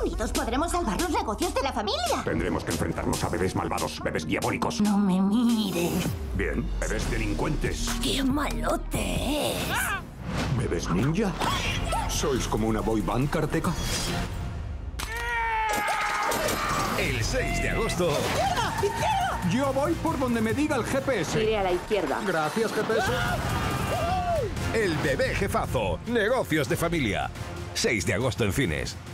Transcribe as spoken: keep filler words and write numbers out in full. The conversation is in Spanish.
Unidos podremos salvar los negocios de la familia. Tendremos que enfrentarnos a bebés malvados, bebés diabólicos. No me mires. Bien, bebés delincuentes. ¡Qué malote es! ¿Bebés ninja? ¿Sois como una boy band karateka? El seis de agosto... ¡Izquierda! ¡Izquierda! Yo voy por donde me diga el G P S. Iré a la izquierda. Gracias, G P S. El bebé jefazo. Negocios de familia. seis de agosto en cines.